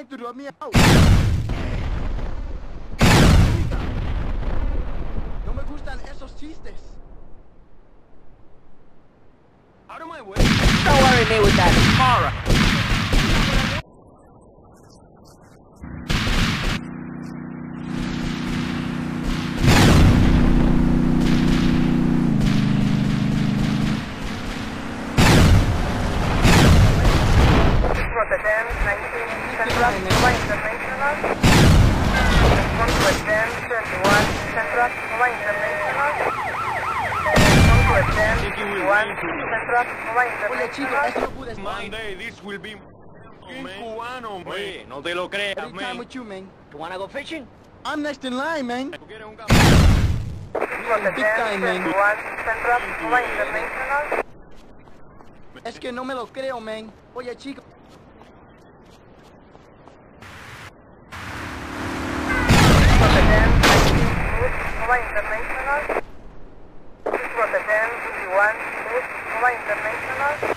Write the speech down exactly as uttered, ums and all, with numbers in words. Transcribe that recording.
trying to drop me out. No me gustan esos chistes. Out of my way. Don't worry me with that tomorrow. Oye, chicos, esto no pude estar. Monday, this will be cubano, man. Oye, no te lo creas, Big time man. with you, man. You wanna go fishing? I'm next in line, man. ¿Tú quieres un café? Big time, man. Es que no me lo creo, man. Oye, chicos. International.